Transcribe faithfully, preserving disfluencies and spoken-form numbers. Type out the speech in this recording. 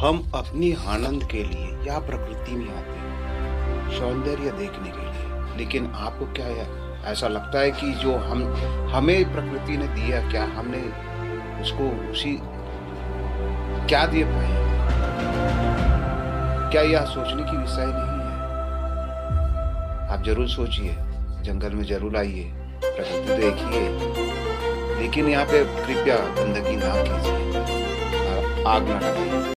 हम अपनी आनंद के लिए या प्रकृति में आते हैं सौंदर्य देखने के लिए, लेकिन आपको क्या है, ऐसा लगता है कि जो हम हमें प्रकृति ने दिया, क्या हमने उसको उसी क्या दे पाए? क्या यह सोचने की विषय नहीं है? आप जरूर सोचिए, जंगल में जरूर आइए, प्रकृति देखिए, लेकिन यहाँ पे कृपया गंदगी ना कीजिए, आग ना लगाइए।